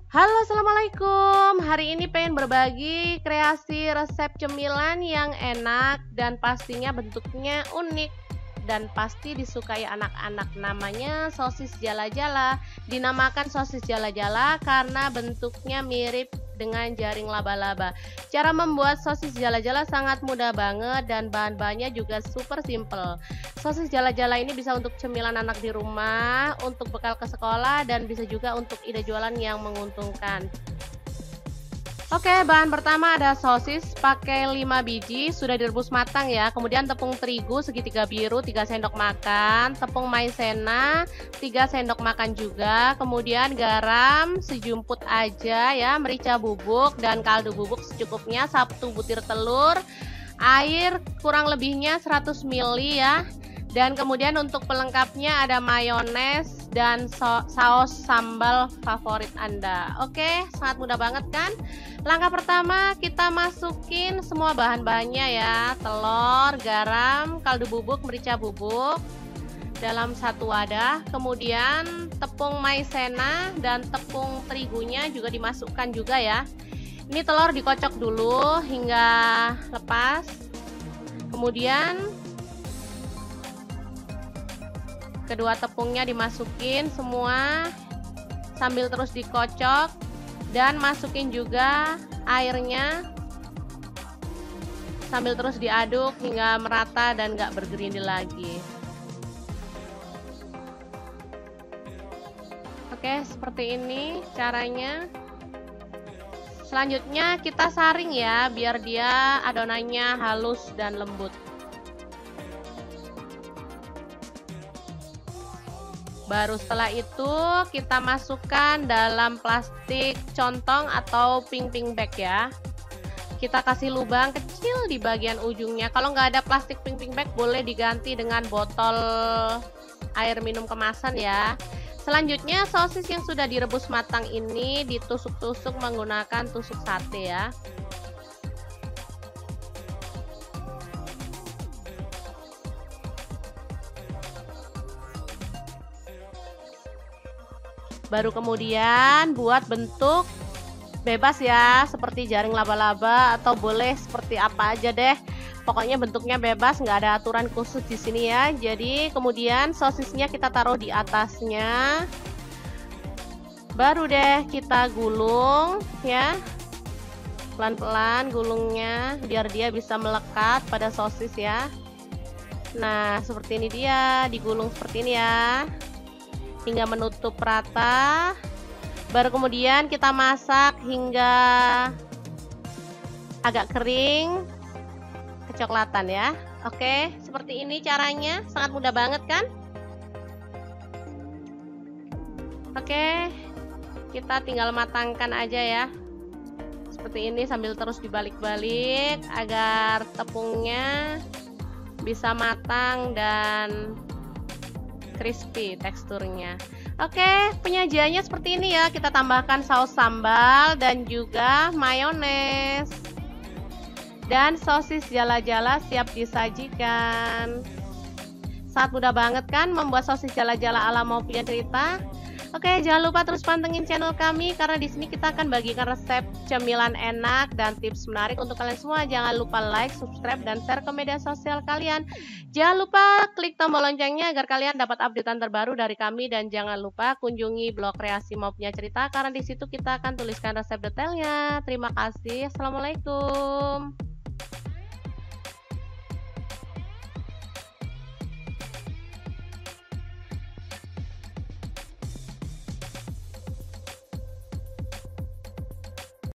Halo, assalamualaikum. Hari ini pengen berbagi kreasi resep cemilan yang enak dan pastinya bentuknya unik dan pasti disukai anak-anak. Namanya sosis jala-jala. Dinamakan sosis jala-jala karena bentuknya mirip dengan jaring laba-laba. Cara membuat sosis jala-jala sangat mudah banget dan bahan-bahannya juga super simple. Sosis jala-jala ini bisa untuk cemilan anak di rumah, untuk bekal ke sekolah, dan bisa juga untuk ide jualan yang menguntungkan. Oke, bahan pertama ada sosis pakai 5 biji, sudah direbus matang ya. Kemudian tepung terigu segitiga biru 3 sendok makan, tepung maizena 3 sendok makan juga. Kemudian garam sejumput aja ya, merica bubuk dan kaldu bubuk secukupnya, 1 butir telur, air kurang lebihnya 100 ml ya. Dan kemudian untuk pelengkapnya ada mayones dan saus sambal favorit Anda. Oke, sangat mudah banget kan? Langkah pertama kita masukin semua bahan-bahannya ya. Telur, garam, kaldu bubuk, merica bubuk dalam satu wadah. Kemudian tepung maizena dan tepung terigunya juga dimasukkan juga ya. Ini telur dikocok dulu hingga lepas. Kemudian kedua tepungnya dimasukin semua sambil terus dikocok dan masukin juga airnya sambil terus diaduk hingga merata dan gak bergerindil lagi. Oke, seperti ini caranya. Selanjutnya kita saring ya biar dia adonannya halus dan lembut. Baru setelah itu kita masukkan dalam plastik contong atau ping-ping bag ya. Kita kasih lubang kecil di bagian ujungnya. Kalau nggak ada plastik ping-ping bag boleh diganti dengan botol air minum kemasan ya. Selanjutnya sosis yang sudah direbus matang ini ditusuk-tusuk menggunakan tusuk sate ya. Baru kemudian buat bentuk bebas ya, seperti jaring laba-laba atau boleh seperti apa aja deh. Pokoknya bentuknya bebas, nggak ada aturan khusus di sini ya. Jadi kemudian sosisnya kita taruh di atasnya. Baru deh kita gulung ya. Pelan-pelan gulungnya biar dia bisa melekat pada sosis ya. Nah, seperti ini dia, digulung seperti ini ya. Hingga menutup rata. Baru kemudian kita masak hingga agak kering kecoklatan ya. Oke, seperti ini caranya, sangat mudah banget kan? Oke, kita tinggal matangkan aja ya. Seperti ini sambil terus dibalik-balik agar tepungnya bisa matang dan crispy teksturnya. Oke, penyajiannya seperti ini ya. Kita tambahkan saus sambal dan juga mayones. Dan sosis jala-jala siap disajikan. Sangat mudah banget kan membuat sosis jala-jala ala Mau Punya Cerita? Oke, jangan lupa terus pantengin channel kami karena di sini kita akan bagikan resep cemilan enak dan tips menarik untuk kalian semua. Jangan lupa like, subscribe, dan share ke media sosial kalian. Jangan lupa klik tombol loncengnya agar kalian dapat updatean terbaru dari kami, dan jangan lupa kunjungi blog kreasi Mau Punya Cerita karena di situ kita akan tuliskan resep detailnya. Terima kasih. Assalamualaikum.